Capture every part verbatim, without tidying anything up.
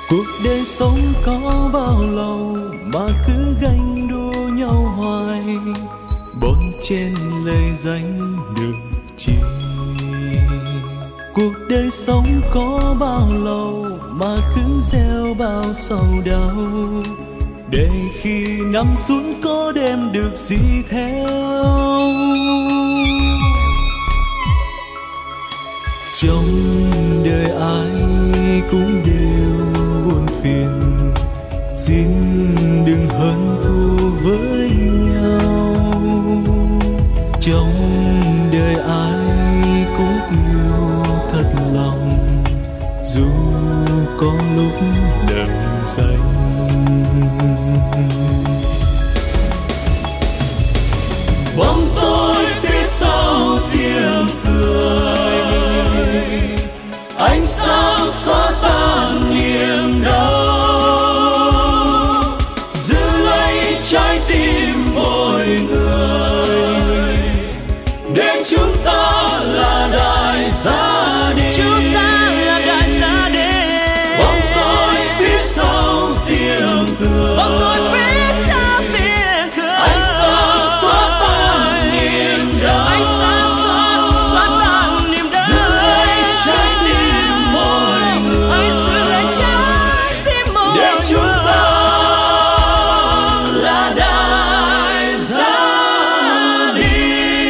Cuộc đời sống có bao lâu mà cứ ganh đua nhau hoài, bon chen lời danh được chi. Cuộc đời sống có bao lâu mà cứ gieo bao sầu đau, để khi nằm xuống có đem được gì theo. Trong đời ai cũng đều buồn phiền, xin đừng hận thù với nhau. Trong đời ai cũng yêu thật lòng, dù có lúc đừng danh. Bóng tối phía sau tiếng cười, ánh sáng xóa tan niềm đau, giữ lấy trái tim mỗi người, để chúng ta là đại gia đình. Chúng ta là đại gia đình. Bóng tối phía sau tiếng cười, bóng tối phía sau tiếng cười, ánh sáng xóa tan niềm đau, ánh sáng xóa xóa tan niềm đau, giữ lấy trái tim mỗi người, hãy giữ lấy trái tim mỗi người, để chúng ta là đại gia đình.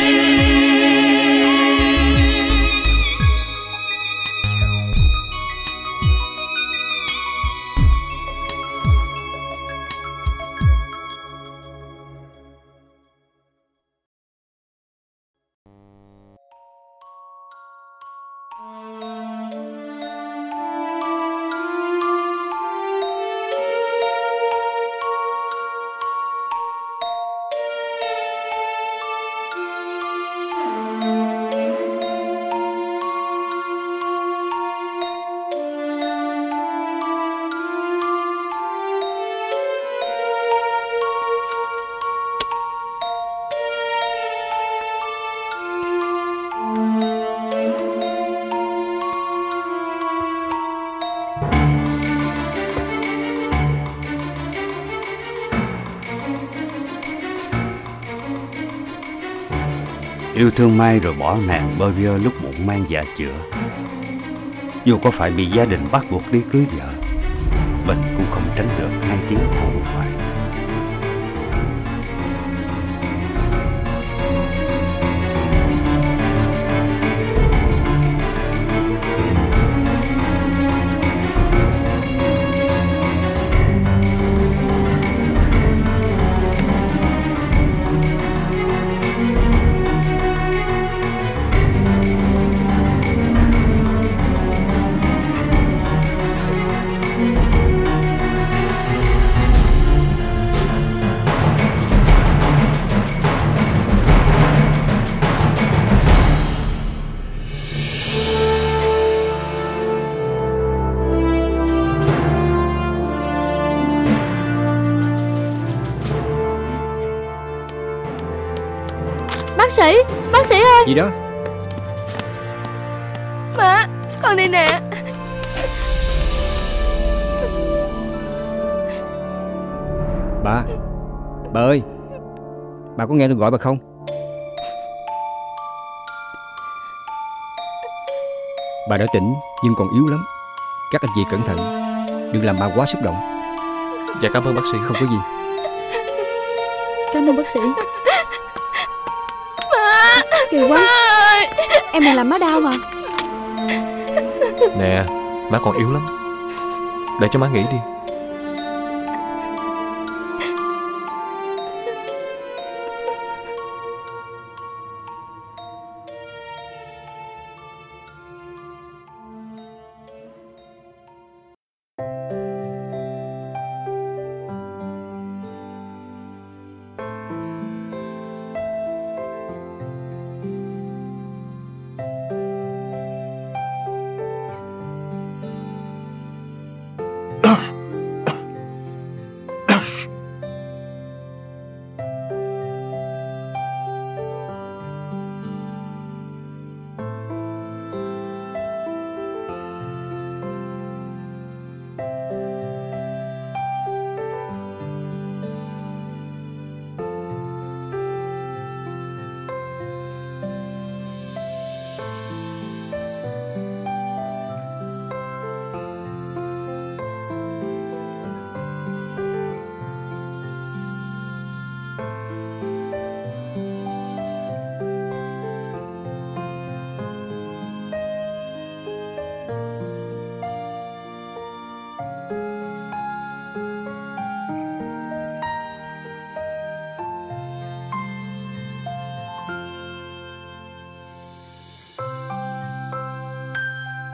Yêu thương Mai rồi bỏ nàng bơ vơ lúc bụng mang dạ chữa. Dù có phải bị gia đình bắt buộc đi cưới vợ, Bình cũng không tránh được hai tiếng phụ phàng. Bác sĩ, bác sĩ ơi. Gì đó? Má, con đây nè. Bà, bà ơi, bà có nghe tôi gọi bà không? Bà đã tỉnh nhưng còn yếu lắm. Các anh chị cẩn thận, đừng làm bà quá xúc động. Dạ cảm ơn bác sĩ. Không có gì. Cảm ơn bác sĩ. Má, kỳ quá. Má, em đang làm má đau mà. Nè, má còn yếu lắm, để cho má nghỉ đi.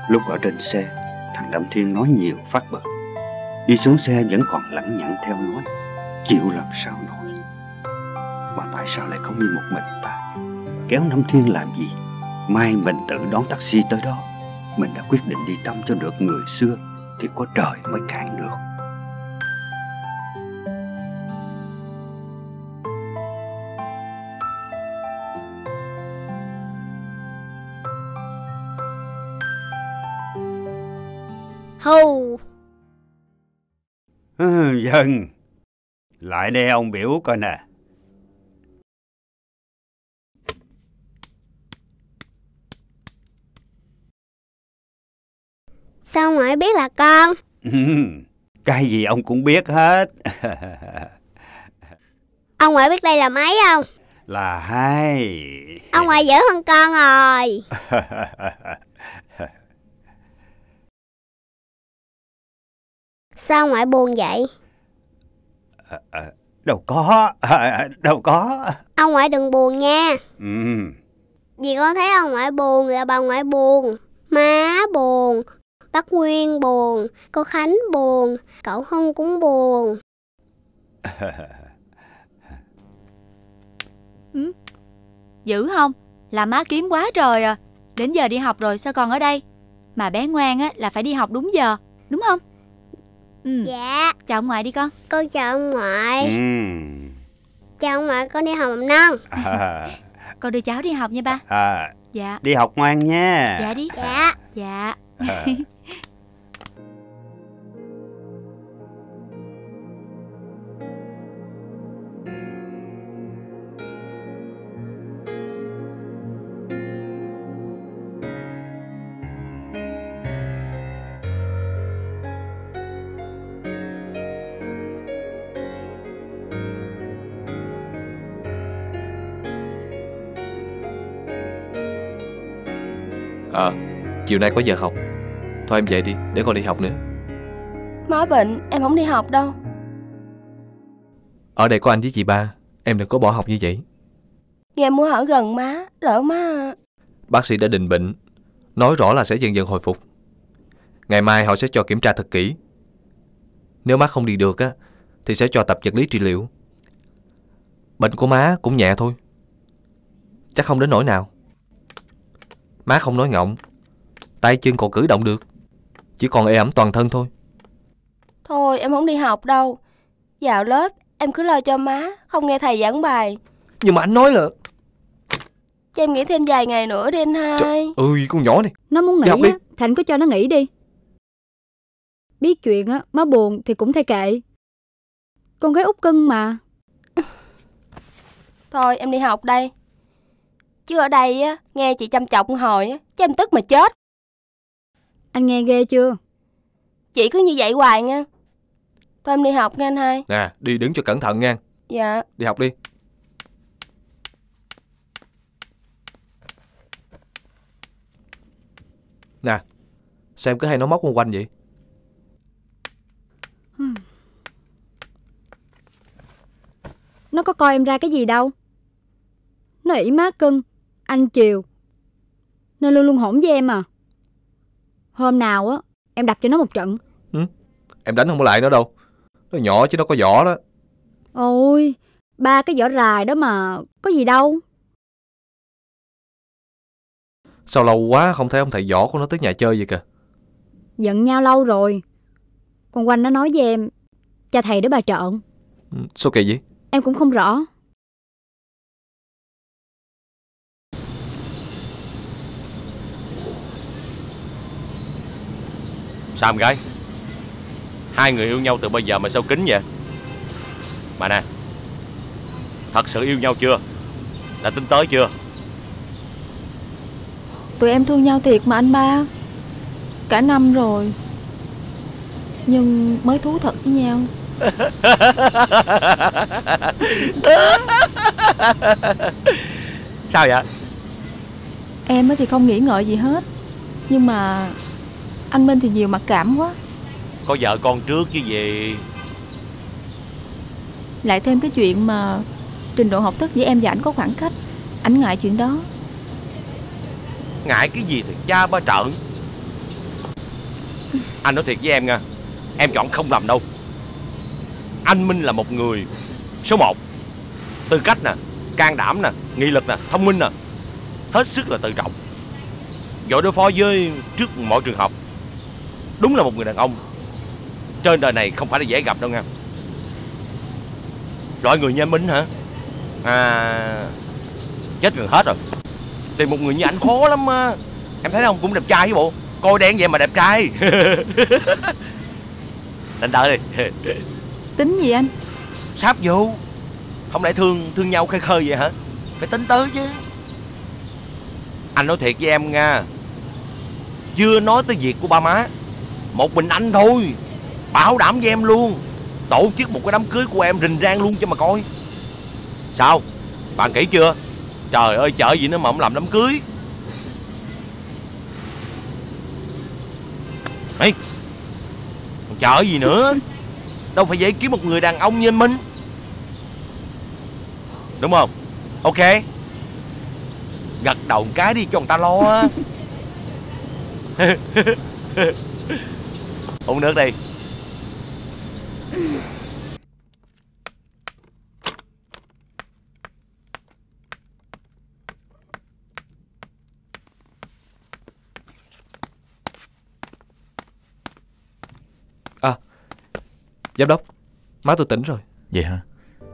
Lúc ở trên xe, thằng Đâm Thiên nói nhiều phát bực. Đi xuống xe vẫn còn lẳng nhẳng theo nói, chịu làm sao nổi. Mà tại sao lại không đi một mình ta? Kéo Năm Thiên làm gì? Mai mình tự đón taxi tới đó. Mình đã quyết định đi thăm cho được người xưa thì có trời mới cản được. Hù. Ừ, dân. Lại đây ông biểu coi nè. Sao ngoại biết là con? Ừ, cái gì ông cũng biết hết. Ông ngoại biết đây là mấy không? Là hai. Ông ngoại dữ hơn con rồi. Sao ngoại buồn vậy? À, à, đâu có, à, đâu có. Ông ngoại đừng buồn nha. Ừ. Vì con thấy ông ngoại buồn là bà ngoại buồn. Má buồn, bác Nguyên buồn, cô Khánh buồn, cậu Hưng cũng buồn. Ừ. Dữ không? Là má kiếm quá trời à. Đến giờ đi học rồi sao còn ở đây? Mà bé ngoan á là phải đi học đúng giờ, đúng không? Ừ. Dạ. Chào ông ngoại đi con. Con chào ông ngoại. Ừ. Chào ông ngoại, con đi học mầm non. À. Con đưa cháu đi học nha ba. À. Dạ. Đi học ngoan nha. Dạ đi. Dạ. Dạ. À. À, chiều nay có giờ học. Thôi em về đi, để con đi học nữa. Má bệnh, em không đi học đâu. Ở đây có anh với chị ba, em đừng có bỏ học như vậy. Nghe muốn ở gần má, lỡ má... Bác sĩ đã định bệnh, nói rõ là sẽ dần dần hồi phục. Ngày mai họ sẽ cho kiểm tra thật kỹ. Nếu má không đi được á, thì sẽ cho tập vật lý trị liệu. Bệnh của má cũng nhẹ thôi, chắc không đến nỗi nào. Má không nói ngọng, tay chân còn cử động được, chỉ còn ê ẩm toàn thân thôi. Thôi em không đi học đâu. Vào lớp em cứ lo cho má, không nghe thầy giảng bài. Nhưng mà anh nói là... Cho em nghỉ thêm vài ngày nữa đi anh hai. Trời ơi, con nhỏ này. Nó muốn Đi học nghỉ đi. á, Thành cứ cho nó nghỉ đi. Biết chuyện á, má buồn thì cũng thay kệ. Con gái út cưng mà. Thôi em đi học đây. Chứ ở đây á, nghe chị chăm chọc hồi á, chứ em tức mà chết. Anh nghe ghê chưa? Chị cứ như vậy hoài nha. Thôi em đi học nha anh hai. Nè, đi đứng cho cẩn thận nha. Dạ. Đi học đi. Nè, sao em cứ hay nói móc quanh quanh vậy? Nó có coi em ra cái gì đâu. Nó ỷ má cưng, anh chiều, nên luôn luôn hỗn với em à. Hôm nào á em đập cho nó một trận. Ừ? Em đánh không có lại nó đâu. Nó nhỏ chứ nó có vỏ đó. Ôi, ba cái vỏ rài đó mà, có gì đâu. Sao lâu quá không thấy ông thầy võ của nó tới nhà chơi vậy kìa? Giận nhau lâu rồi. Con Quanh nó nói với em, cha thầy đó bà trợn. Ừ, sao kỳ vậy? Em cũng không rõ. Sao em gái? Hai người yêu nhau từ bao giờ mà sao kín vậy? Mà nè, thật sự yêu nhau chưa? Đã tính tới chưa? Tụi em thương nhau thiệt mà anh ba. Cả năm rồi, nhưng mới thú thật với nhau. Sao vậy? Em thì không nghĩ ngợi gì hết, nhưng mà anh Minh thì nhiều mặc cảm quá. Có vợ con trước chứ gì. Lại thêm cái chuyện mà trình độ học thức với em và ảnh có khoảng cách. Ảnh ngại chuyện đó. Ngại cái gì thì cha ba trợn. Anh nói thiệt với em nha, em chọn không lầm đâu. Anh Minh là một người số một. Tư cách nè, can đảm nè, nghị lực nè, thông minh nè, hết sức là tự trọng, giỏi đối phó với trước mọi trường hợp. Đúng là một người đàn ông trên đời này không phải là dễ gặp đâu nha. Loại người như anh Minh hả? À, chết gần hết rồi. Tìm một người như anh khó lắm á. Em thấy không, cũng đẹp trai chứ bộ. Coi đen vậy mà đẹp trai. Đánh đợi đi. Tính gì anh? Sắp vô. Không lẽ thương thương nhau khơi khơi vậy hả? Phải tính tới chứ. Anh nói thiệt với em nha, chưa nói tới việc của ba má, một mình anh thôi, bảo đảm với em luôn, tổ chức một cái đám cưới của em rình rang luôn cho mà coi. Sao? Bạn kỹ chưa? Trời ơi, chợ gì nữa mà không làm đám cưới. Ê, còn chợ gì nữa? Đâu phải dễ kiếm một người đàn ông như anh Minh. Đúng không? Ok. Gật đầu một cái đi cho người ta lo á. Uống nước đi. À, giám đốc, má tôi tỉnh rồi. Vậy hả?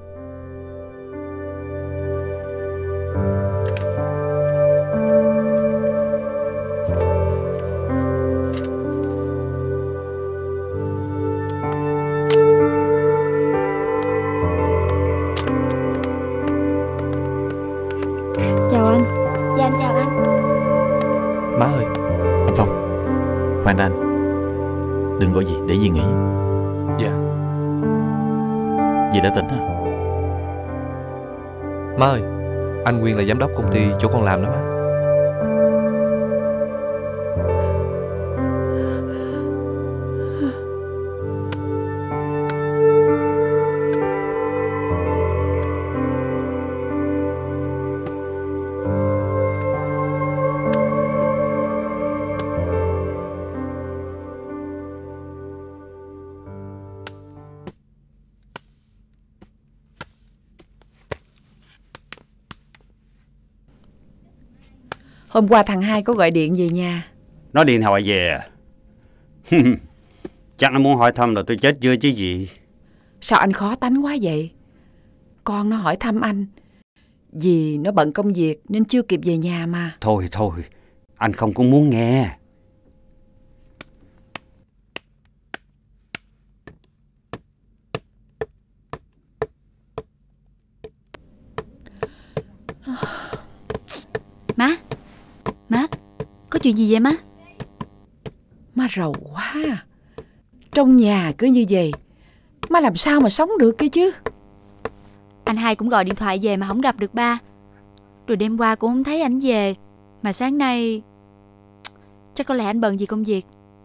Chào anh. Dạ em chào anh. Má ơi. Anh Phong, khoan đã anh. Đừng gọi gì, để Dì nghỉ. Dạ. Dì đã tỉnh hả? Má ơi, anh Nguyên là giám đốc công ty chỗ con làm đó má. Hôm qua thằng Hai có gọi điện về nhà. Nó điện thoại về à? Chắc nó muốn hỏi thăm là tôi chết chưa chứ gì. Sao anh khó tánh quá vậy? Con nó hỏi thăm anh vì nó bận công việc nên chưa kịp về nhà mà. Thôi thôi, anh không có muốn nghe. Má, má, có chuyện gì vậy má? Má rầu quá. Trong nhà cứ như vậy, má làm sao mà sống được kia chứ? Anh Hai cũng gọi điện thoại về mà không gặp được ba. Rồi đêm qua cũng không thấy ảnh về. Mà sáng nay chắc có lẽ anh bận vì công việc.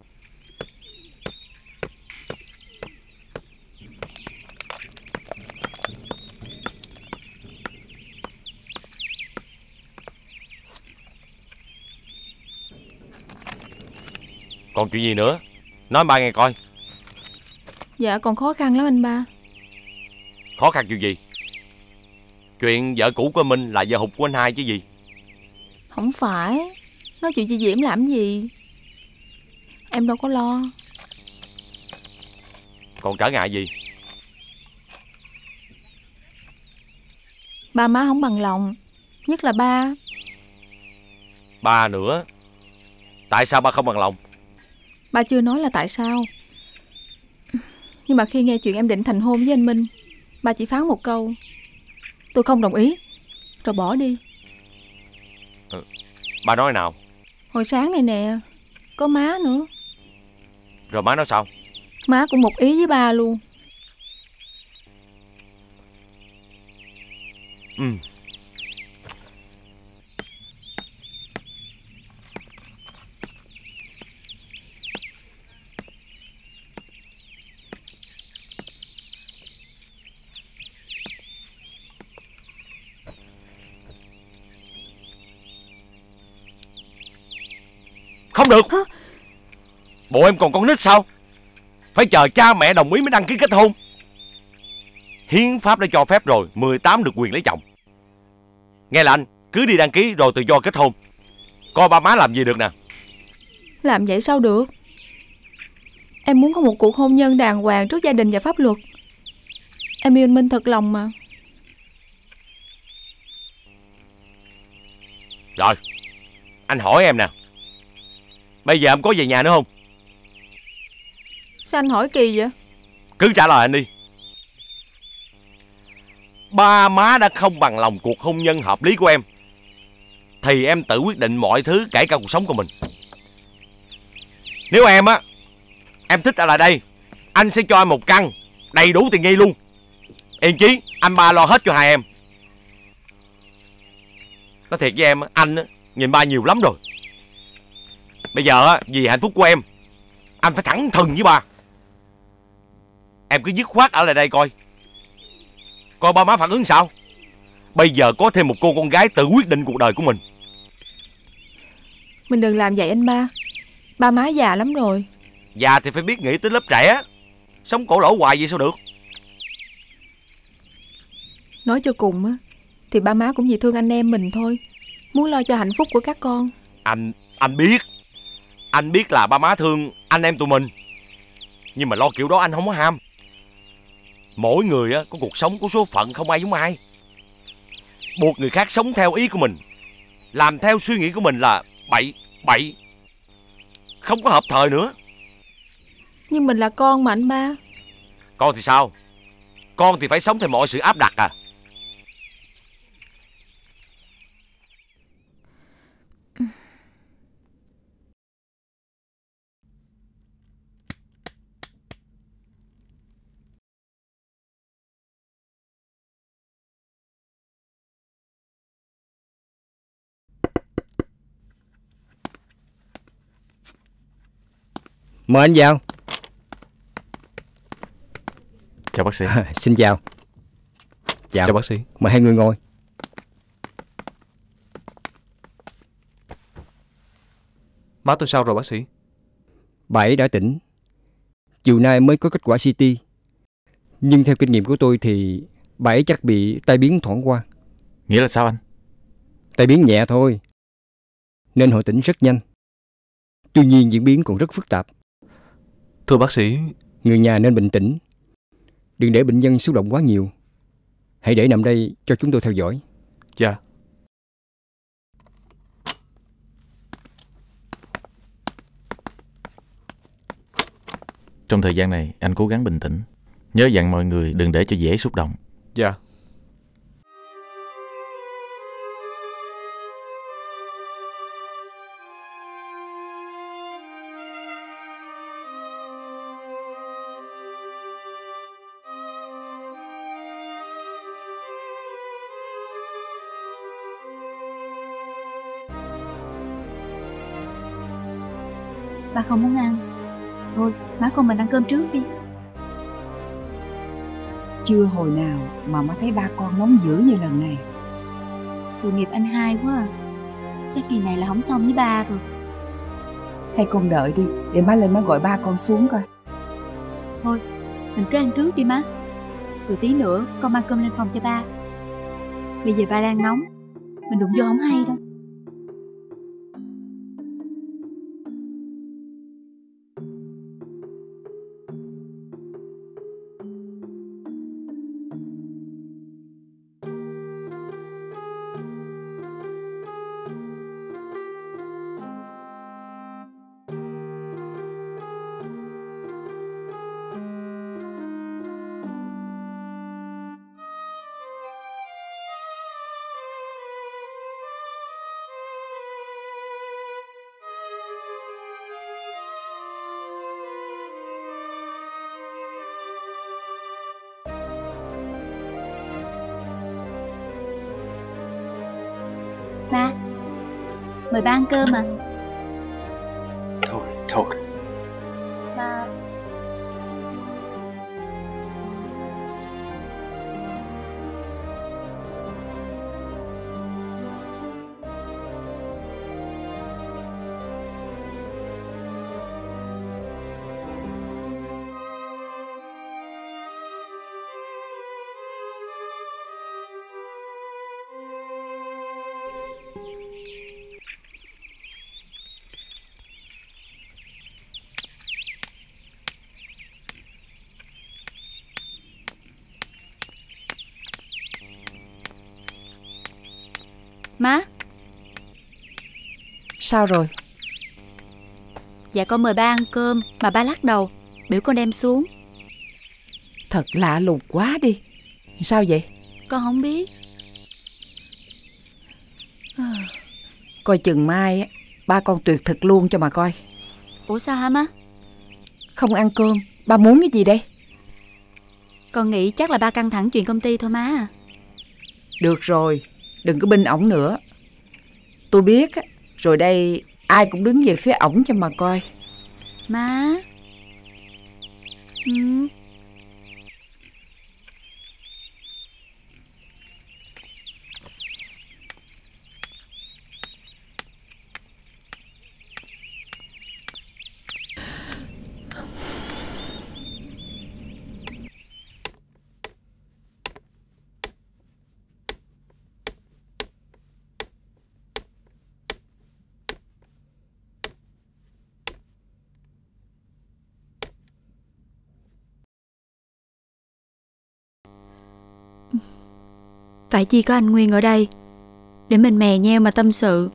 Còn chuyện gì nữa? Nói ba nghe coi. Dạ còn khó khăn lắm anh ba. Khó khăn chuyện gì? Chuyện vợ cũ của Minh là vợ hụt của anh Hai chứ gì. Không phải. Nói chuyện chị Diễm làm gì. Em đâu có lo. Còn trở ngại gì? Ba má không bằng lòng. Nhất là ba. Ba nữa. Tại sao ba không bằng lòng? Ba chưa nói là tại sao. Nhưng mà khi nghe chuyện em định thành hôn với anh Minh, ba chỉ phán một câu: tôi không đồng ý, rồi bỏ đi. Ừ. Ba nói nào? Hồi sáng này nè, có má nữa. Rồi má nói sao? Má cũng một ý với ba luôn. Ừ. Không được. Bộ em còn con nít sao? Phải chờ cha mẹ đồng ý mới đăng ký kết hôn. Hiến pháp đã cho phép rồi, mười tám được quyền lấy chồng. Nghe là anh, cứ đi đăng ký rồi tự do kết hôn. Coi ba má làm gì được nè. Làm vậy sao được? Em muốn có một cuộc hôn nhân đàng hoàng trước gia đình và pháp luật. Em yêu anh Minh thật lòng mà. Rồi, anh hỏi em nè, bây giờ em có về nhà nữa không? Sao anh hỏi kỳ vậy? Cứ trả lời anh đi. Ba má đã không bằng lòng cuộc hôn nhân hợp lý của em, thì em tự quyết định mọi thứ, kể cả cuộc sống của mình. Nếu em á, em thích ở lại đây, anh sẽ cho em một căn đầy đủ tiền nghi luôn. Yên chí, anh ba lo hết cho hai em. Nói thiệt với em, anh á, nhìn ba nhiều lắm rồi. Bây giờ á, vì hạnh phúc của em, anh phải thẳng thừng với ba. Em cứ dứt khoát ở lại đây coi Coi ba má phản ứng sao. Bây giờ có thêm một cô con gái tự quyết định cuộc đời của mình. Mình đừng làm vậy anh ba. Ba má già lắm rồi. Già thì phải biết nghĩ tới lớp trẻ. Sống cổ lỗ hoài vậy sao được. Nói cho cùng á, thì ba má cũng vì thương anh em mình thôi, muốn lo cho hạnh phúc của các con. Anh Anh biết Anh biết là ba má thương anh em tụi mình, nhưng mà lo kiểu đó anh không có ham. Mỗi người á, có cuộc sống, có số phận, không ai giống ai. Buộc người khác sống theo ý của mình, làm theo suy nghĩ của mình là bậy bậy, không có hợp thời nữa. Nhưng mình là con mà anh ba. Con thì sao? Con thì phải sống theo mọi sự áp đặt à? Mời anh vào. Chào bác sĩ. À, xin chào. Chào. Chào bác sĩ. Mời hai người ngồi. Má tôi sao rồi bác sĩ? Bà ấy đã tỉnh. Chiều nay mới có kết quả xê tê. Nhưng theo kinh nghiệm của tôi thì bà ấy chắc bị tai biến thoảng qua. Nghĩa là sao anh? Tai biến nhẹ thôi, nên hồi tỉnh rất nhanh. Tuy nhiên diễn biến còn rất phức tạp. Thưa bác sĩ, người nhà nên bình tĩnh, đừng để bệnh nhân xúc động quá nhiều. Hãy để nằm đây cho chúng tôi theo dõi. Dạ. Trong thời gian này anh cố gắng bình tĩnh, nhớ dặn mọi người đừng để cho dễ xúc động. Dạ. Ba không muốn ăn. Thôi, má con mình ăn cơm trước đi. Chưa hồi nào mà má thấy ba con nóng dữ như lần này. Tội nghiệp anh hai quá à. Chắc kỳ này là không xong với ba rồi. Hay con đợi đi, để má lên má gọi ba con xuống coi. Thôi, mình cứ ăn trước đi má. Rồi tí nữa con mang cơm lên phòng cho ba. Bây giờ ba đang nóng, mình đụng vô không hay đâu. Ba, mời ba ăn cơm à. Thôi, thôi. Ba... Má. Sao rồi? Dạ con mời ba ăn cơm mà ba lắc đầu, biểu con đem xuống. Thật lạ lùng quá đi. Sao vậy? Con không biết. À, coi chừng mai ba con tuyệt thực luôn cho mà coi. Ủa sao hả má? Không ăn cơm, ba muốn cái gì đây? Con nghĩ chắc là ba căng thẳng chuyện công ty thôi má. Được rồi, đừng có binh ổng nữa. Tôi biết rồi đây ai cũng đứng về phía ổng cho mà coi. Má. Ừ. Phải chi có anh Nguyên ở đây để mình mè nheo mà tâm sự.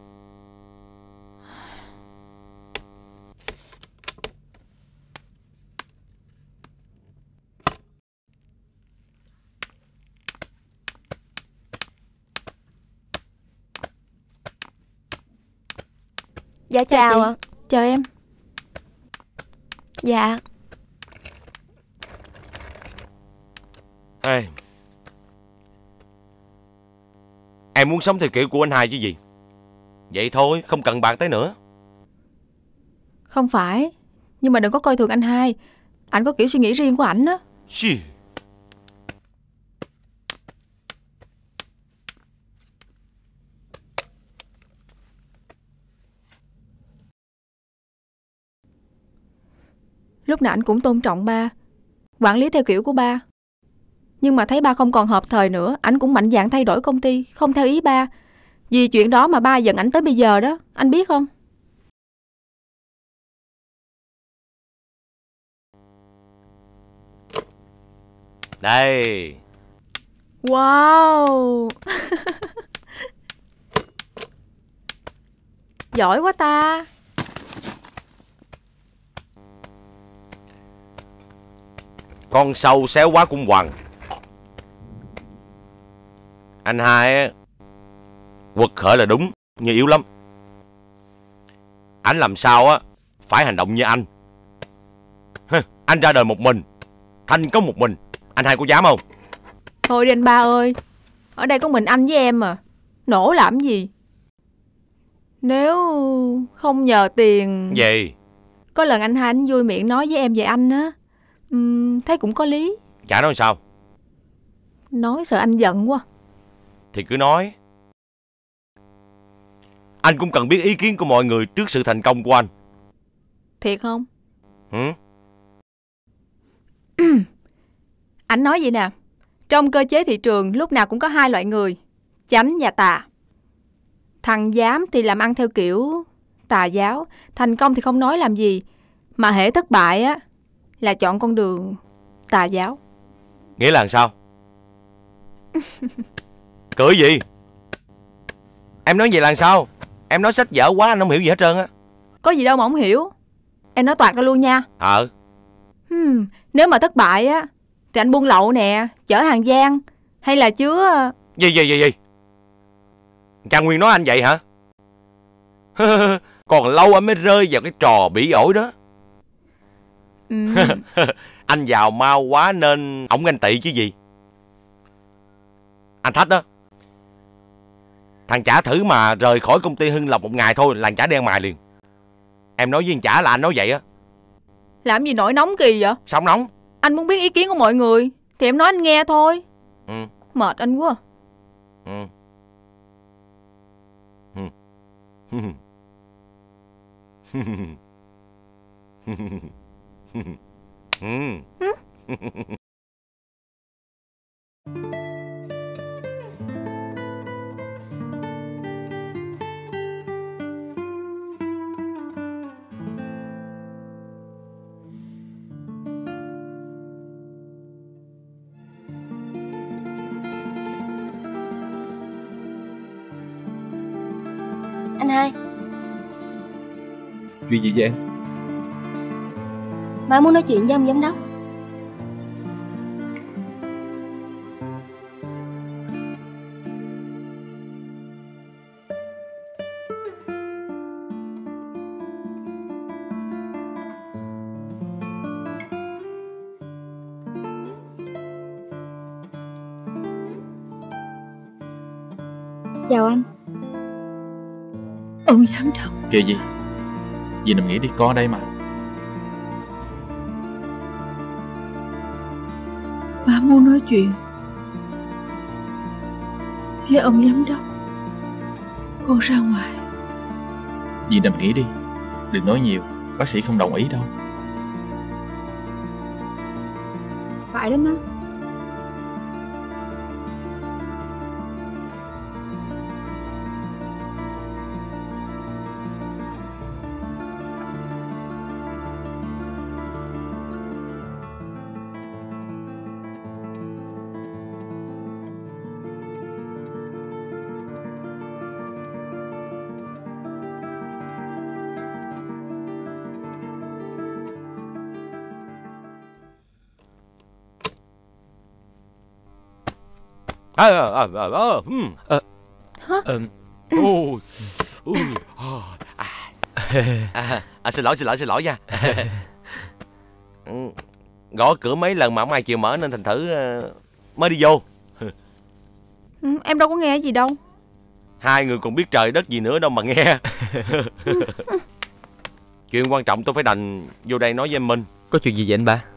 Dạ chào, chào ạ. Chào em. Dạ. Ê, em muốn sống theo kiểu của anh hai chứ gì. Vậy thôi, không cần bàn tới nữa. Không phải, nhưng mà đừng có coi thường anh hai. Ảnh có kiểu suy nghĩ riêng của ảnh đó. Chì. Lúc nào ảnh cũng tôn trọng ba, quản lý theo kiểu của ba. Nhưng mà thấy ba không còn hợp thời nữa, ảnh cũng mạnh dạn thay đổi công ty, không theo ý ba. Vì chuyện đó mà ba giận ảnh tới bây giờ đó, anh biết không? Đây. Wow. Giỏi quá ta. Con sâu xéo quá cũng hoàng. Anh hai á, quật khởi là đúng, nhưng yếu lắm. Anh làm sao á phải hành động như anh. Hừ, anh ra đời một mình, thành công một mình. Anh hai có dám không? Thôi đi anh ba ơi, ở đây có mình anh với em mà, nổ làm gì. Nếu không nhờ tiền. Gì? Có lần anh hai anh vui miệng nói với em về anh á, uhm, thấy cũng có lý. Chả nói sao. Nói sợ anh giận quá. Thì cứ nói. Anh cũng cần biết ý kiến của mọi người trước sự thành công của anh. Thiệt không? Ừ? Anh nói vậy nè, trong cơ chế thị trường lúc nào cũng có hai loại người, chánh và tà. Thằng dám thì làm ăn theo kiểu tà giáo, thành công thì không nói làm gì, mà hễ thất bại á là chọn con đường tà giáo. Nghĩa là sao? Cười gì? Em nói vậy là sao? Em nói sách dở quá anh không hiểu gì hết trơn á. Có gì đâu mà không hiểu. Em nói toạc ra luôn nha. Ờ. hmm, Nếu mà thất bại á thì anh buôn lậu nè, chở hàng gian, hay là chứa... Gì gì gì gì? Trang Nguyên nói anh vậy hả? Còn lâu anh mới rơi vào cái trò bỉ ổi đó. ừ. Anh giàu mau quá nên ổng ganh tị chứ gì. Anh thách đó. Thằng Chả thử mà rời khỏi công ty Hưng Lộc một ngày thôi là thằng Chả đen mài liền. Em nói với thằng Chả là anh nói vậy á. Làm gì nổi nóng kỳ vậy? Sao nóng? Anh muốn biết ý kiến của mọi người thì em nói anh nghe thôi. Ừ. Mệt anh quá. Ừ. Ừ. Anh hai. Chuyện gì vậy em? Má muốn nói chuyện với ông giám đốc. Chào anh. Ông giám đốc. Kìa gì? Dì nằm nghỉ đi, con ở đây mà. Má muốn nói chuyện với ông giám đốc. Con ra ngoài. Dì nằm nghỉ đi, đừng nói nhiều, bác sĩ không đồng ý đâu. Phải đó má. À, à, à, à, um. à, Hả? À, ôi, ôi, à, à, à, xin lỗi, xin lỗi, xin lỗi nha. Gõ cửa mấy lần mà không ai chịu mở nên thành thử uh, mới đi vô. Ừ, em đâu có nghe gì đâu. Hai người còn biết trời đất gì nữa đâu mà nghe. Chuyện quan trọng tôi phải đành vô đây nói với em Minh. Có chuyện gì vậy anh ba?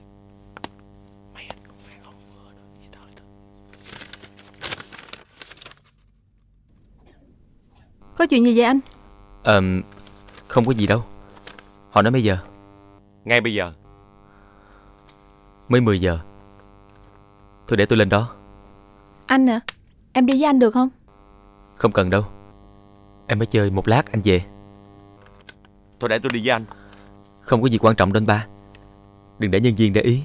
Có chuyện gì vậy anh? Ờ, không có gì đâu. Họ nói mấy giờ? Ngay bây giờ. Mới mười giờ. Thôi để tôi lên đó. Anh à, em đi với anh được không? Không cần đâu. Em mới chơi một lát anh về. Thôi để tôi đi với anh. Không có gì quan trọng đâu anh ba. Đừng để nhân viên để ý.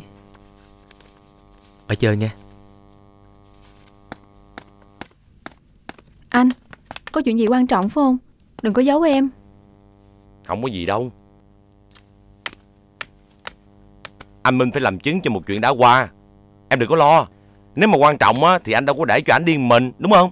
Ở chơi nha. Anh, có chuyện gì quan trọng phải không? Đừng có giấu em. Không có gì đâu. Anh Minh phải làm chứng cho một chuyện đã qua. Em đừng có lo. Nếu mà quan trọng á thì anh đâu có để cho anh điên mình, đúng không?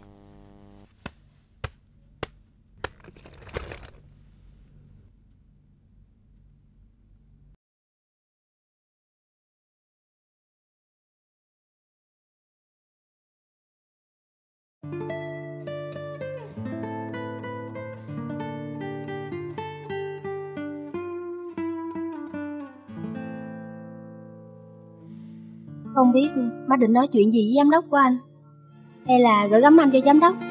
Không biết má định nói chuyện gì với giám đốc của anh, hay là gửi gắm anh cho giám đốc,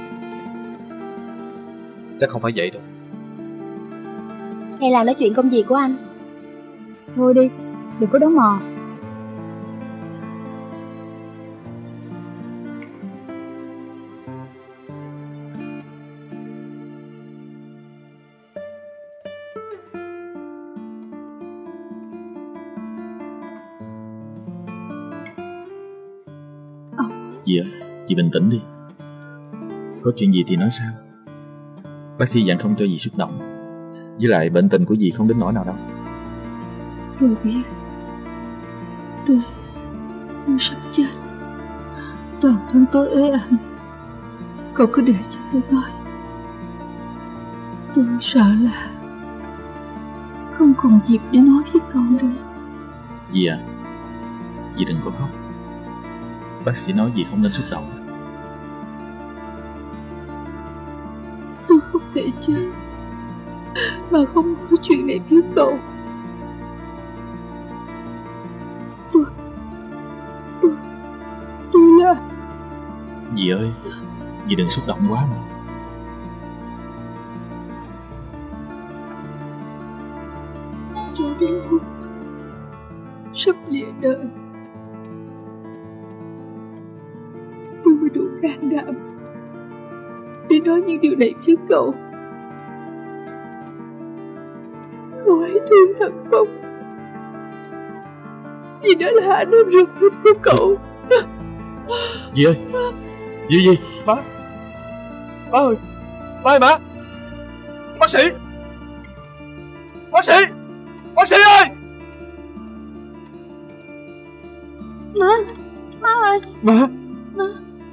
Chắc không phải vậy đâu. hay là nói chuyện công việc của anh. Thôi đi, đừng có đoán mò. Dì ơi, dì bình tĩnh đi. Có chuyện gì thì nói sao. Bác sĩ dặn không cho dì xúc động. Với lại bệnh tình của dì không đến nỗi nào đâu. Tôi biết. Tôi Tôi sắp chết. Toàn thân tôi ế ẩm. Cậu cứ để cho tôi nói. Tôi sợ là không còn dịp để nói với cậu nữa. Dì à, dì đừng có khóc. Bác sĩ nói dì không nên xúc động. Tôi không thể chết mà không nói chuyện này với cậu. Tôi Tôi Tôi là... Dì ơi, dì đừng xúc động quá mà. Cho đến lúc sắp lìa đời, tôi mới đủ can đảm để nói những điều này với cậu. Cậu hãy thương thằng Phong, vì đó là anh em ruột thịt của cậu. Dì ơi, dì gì? Má, má ơi, má ơi má, Bác sĩ! Bác sĩ! Bác sĩ ơi! Má! Má ơi! Má! Má!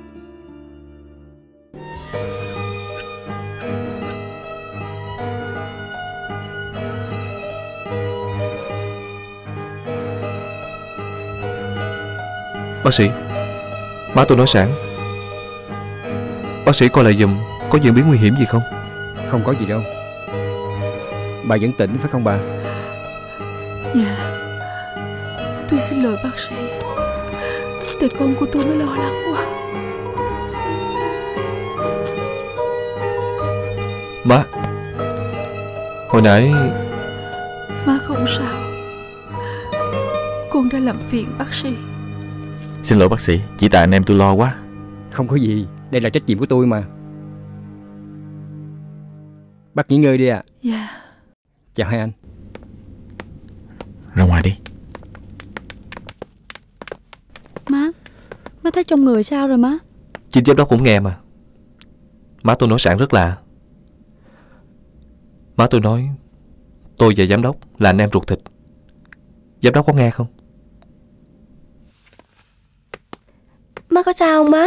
Bác sĩ, má tôi nói sẵn. Bác sĩ coi lại giùm, có diễn biến nguy hiểm gì không? Không có gì đâu. Bà vẫn tỉnh phải không bà? Dạ. Tôi xin lỗi bác sĩ. Tại con của tôi nó lo lắng quá. Má, hồi nãy... Má không sao. Con đã làm phiền bác sĩ. Xin lỗi bác sĩ, chỉ tại anh em tôi lo quá. Không có gì, đây là trách nhiệm của tôi mà. Bác nghỉ ngơi đi ạ. À. Dạ. Chào hai anh. Ra ngoài đi. Má, má thấy trong người sao rồi má? Chính giám đốc cũng nghe mà. Má tôi nói sẵn rất lạ. Má tôi nói tôi và giám đốc là anh em ruột thịt. Giám đốc có nghe không? Má có sao không má?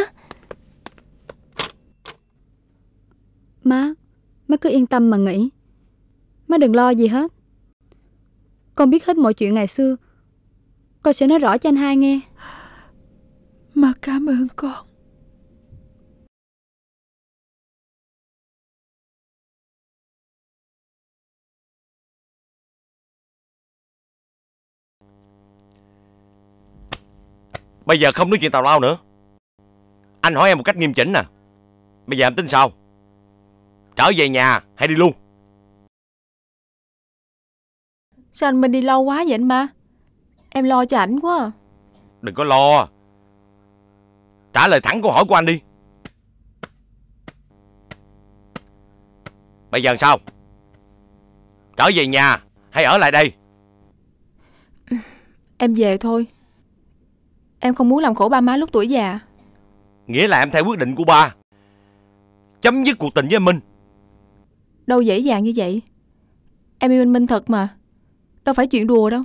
Má, má cứ yên tâm mà nghĩ. Má đừng lo gì hết. Con biết hết mọi chuyện ngày xưa. Con sẽ nói rõ cho anh hai nghe. Má cảm ơn con. Bây giờ không nói chuyện tào lao nữa. Anh hỏi em một cách nghiêm chỉnh nè. Bây giờ em tính sao? Trở về nhà hay đi luôn? Sao anh Minh đi lâu quá vậy anh ba? Em lo cho ảnh quá à. Đừng có lo. Trả lời thẳng câu hỏi của anh đi. Bây giờ sao? Trở về nhà hay ở lại đây? Em về thôi. Em không muốn làm khổ ba má lúc tuổi già. Nghĩa là em theo quyết định của ba, chấm dứt cuộc tình với anh Minh. Đâu dễ dàng như vậy. Em yêu anh Minh thật mà. Đâu phải chuyện đùa đâu.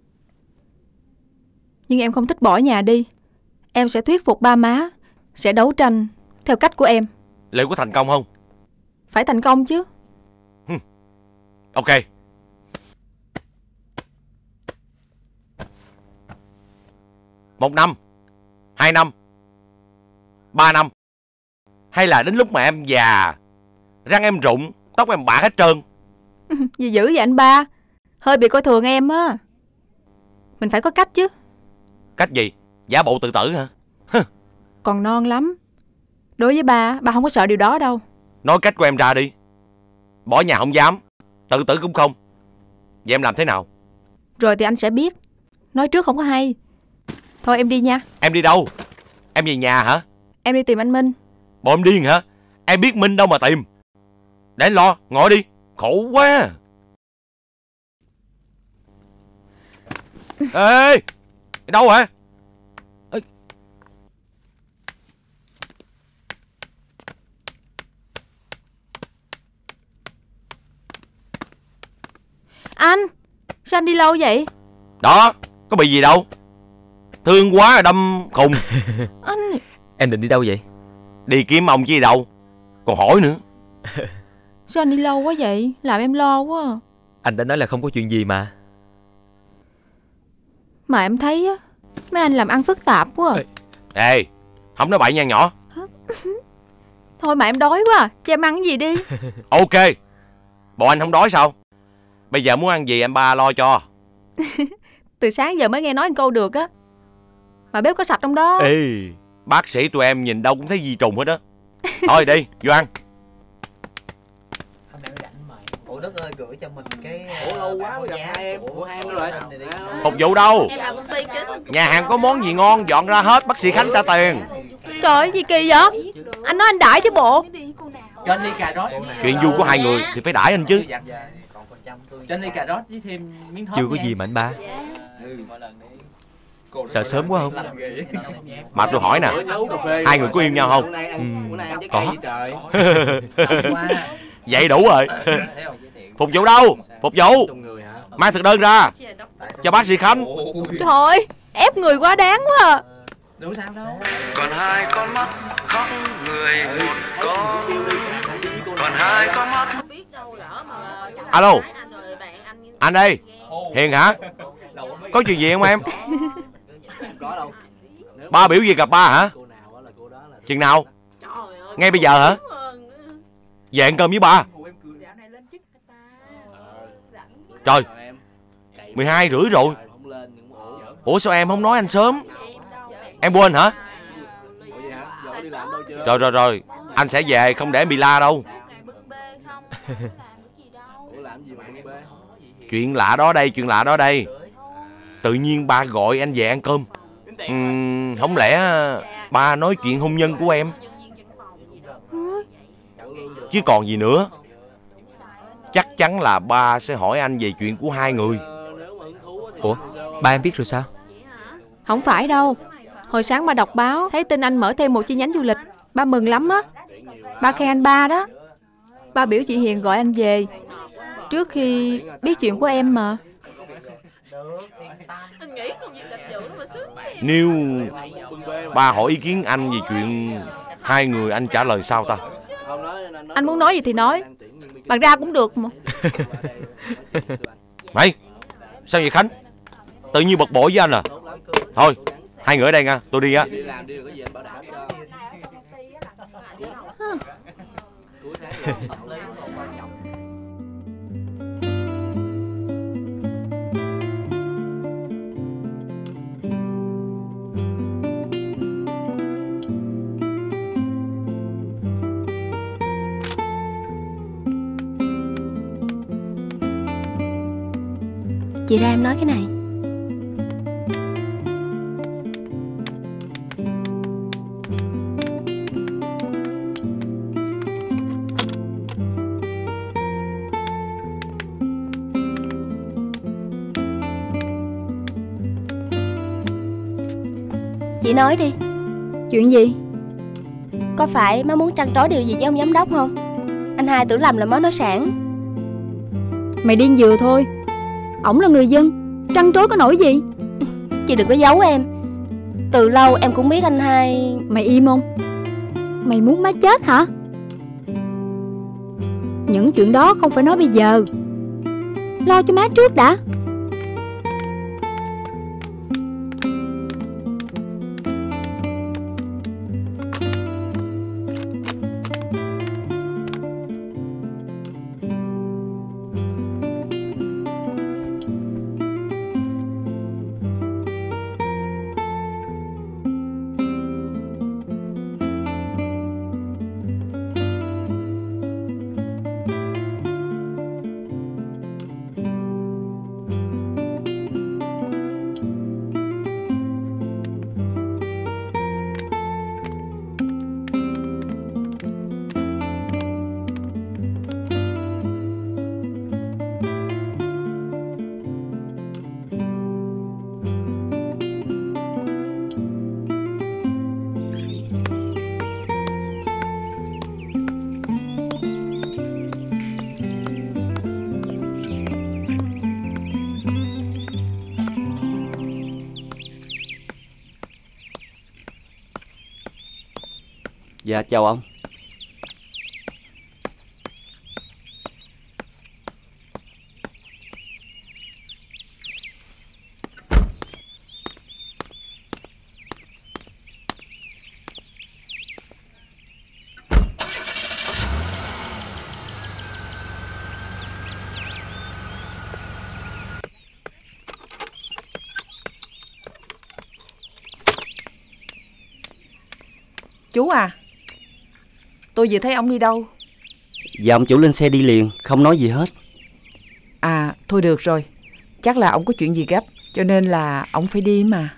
Nhưng em không thích bỏ nhà đi. Em sẽ thuyết phục ba má, sẽ đấu tranh theo cách của em. Liệu có thành công không? Phải thành công chứ. Ok. Một năm, hai năm, ba năm, hay là đến lúc mà em già, răng em rụng, tóc em bạc hết trơn? Gì dữ vậy anh ba? Hơi bị coi thường em á. Mình phải có cách chứ. Cách gì? Giả bộ tự tử hả? Còn non lắm. Đối với ba, ba không có sợ điều đó đâu. Nói cách của em ra đi. Bỏ nhà không dám, tự tử cũng không. Vậy em làm thế nào? Rồi thì anh sẽ biết. Nói trước không có hay. Thôi em đi nha. Em đi đâu? Em về nhà hả? Em đi tìm anh Minh. Bộ em điên hả? Em biết Minh đâu mà tìm. Để anh lo, ngồi đi. Khổ quá. Ê, đâu hả? Ê. Anh, sao anh đi lâu vậy? Đó, có bị gì đâu. Thương quá rồi đâm khùng. Anh... Em định đi đâu vậy? Đi kiếm ông chứ đi đâu. Còn hỏi nữa. Sao anh đi lâu quá vậy? Làm em lo quá. Anh đã nói là không có chuyện gì mà. Mà em thấy á, mấy anh làm ăn phức tạp quá. Ê, Ê không nói bậy nha nhỏ. Thôi mà em đói quá, cho em ăn cái gì đi. Ok. Bộ anh không đói sao? Bây giờ muốn ăn gì em ba lo cho. Từ sáng giờ mới nghe nói một câu được á. Mà bếp có sạch không đó? Ê, bác sĩ tụi em nhìn đâu cũng thấy di trùng hết á. Thôi đi, vô ăn. Ủa Đức ơi, gửi cho mình cái... Ủa lâu quá mới gặp hai em. Ủa hai em đâu rồi? Phục vụ đâu? Nhà hàng có món gì ngon dọn ra hết, bác sĩ Khánh trả tiền. Trời ơi, gì kỳ vậy? Anh nói anh đãi chứ bộ. Cho anh ly cà rốt. Chuyện vui của hai người thì phải đãi anh chứ. Cho anh ly cà rốt với thêm miếng thớt. Chưa có gì mà anh ba. Sợ sớm quá không? Mà tôi hỏi nè, hai người có yêu nhau không? Ừ, có. Vậy đủ rồi. Phục vụ đâu? Phục vụ. Mang thực đơn ra cho bác sĩ Khánh. Trời ơi, ép người quá đáng quá à. Đủ sao đâu. Còn hai con mắt khóc người một con. Còn hai con mắt. Alo, anh đây. Hiền hả? Có chuyện gì không em? Ba biểu gì gặp ba hả? Chừng nào? Ngay bây giờ hả? Về ăn cơm với ba. Trời, mười hai rưỡi rồi. Ủa sao em không nói anh sớm? Em quên hả? Rồi rồi rồi, anh sẽ về, không để em bị la đâu. Chuyện lạ đó đây, chuyện lạ đó đây. Tự nhiên ba gọi anh về ăn cơm. uhm, Không lẽ ba nói chuyện hôn nhân của em? Chứ còn gì nữa. Chắc chắn là ba sẽ hỏi anh về chuyện của hai người. Ủa, ba em biết rồi sao? Không phải đâu. Hồi sáng ba đọc báo thấy tin anh mở thêm một chi nhánh du lịch. Ba mừng lắm á. Ba khen anh ba đó. Ba biểu chị Hiền gọi anh về trước khi biết chuyện của em mà. Nếu ba hỏi ý kiến anh về chuyện hai người, anh trả lời sao ta? Anh muốn nói gì thì nói. Bạn ra cũng được mà. Mày, sao vậy Khánh? Tự nhiên bực bội với anh à? Thôi, hai người ở đây nha, tôi đi á. Chị ra em nói cái này. Chị nói đi. Chuyện gì? Có phải má muốn trăn trối điều gì với ông giám đốc không? Anh hai tưởng lầm là má nói sản. Mày điên vừa thôi. Ổng là người dân, trăn trối có nổi gì? Chị đừng có giấu em. Từ lâu em cũng biết anh hai. Mày im không? Mày muốn má chết hả? Những chuyện đó không phải nói bây giờ. Lo cho má trước đã. Dạ chào ông. Chú à, tôi vừa thấy ông đi đâu? Dạ ông chủ lên xe đi liền, không nói gì hết. À, thôi được rồi. Chắc là ông có chuyện gì gấp, cho nên là ông phải đi mà.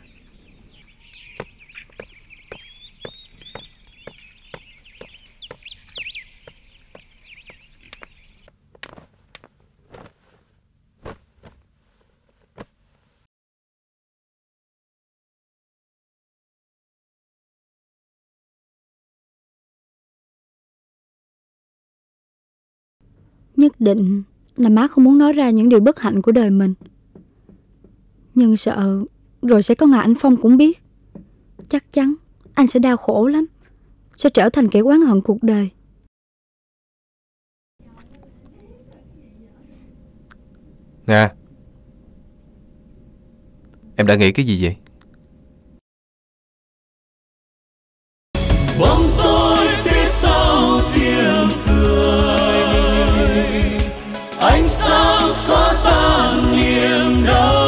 Nhất định là má không muốn nói ra những điều bất hạnh của đời mình. Nhưng sợ rồi sẽ có ngày anh Phong cũng biết. Chắc chắn anh sẽ đau khổ lắm, sẽ trở thành kẻ oán hận cuộc đời. Nga, em đã nghĩ cái gì vậy? Bóng tối phía sau tiếng cười, ánh sáng xóa tan niềm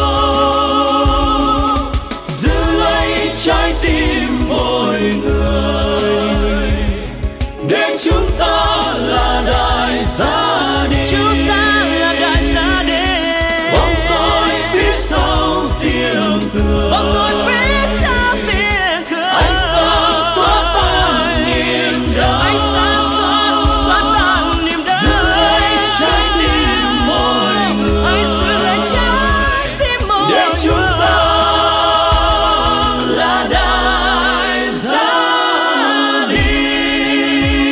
đau, giữ lấy trái tim mỗi người, để chúng ta là đại gia đình. Chúng ta là đại gia đình. Bóng tối phía sau tiếng cười, bóng tối phía sau tiếng cười, ánh sáng xóa tan niềm đau, ánh sáng xóa xóa tan niềm đau, giữ lấy trái tim mỗi người, hãy giữ lấy trái tim mỗi người, để chúng ta là đại gia đình.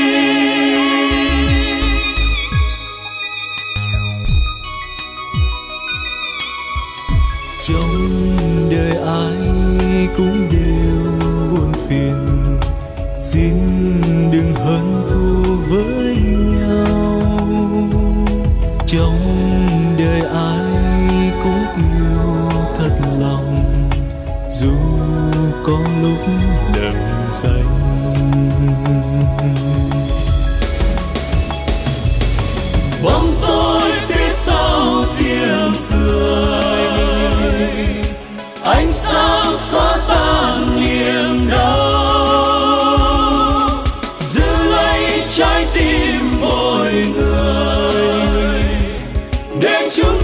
Trong đời ai cũng đều buồn phiền, xin đừng hận thù với nhau. Trong đời ai cũng yêu thật lòng, dù có lúc đừng danh. Bóng tối phía sau tiếng cười, ánh sáng xóa tan niềm đau, giữ lấy trái tim mỗi người, để chúng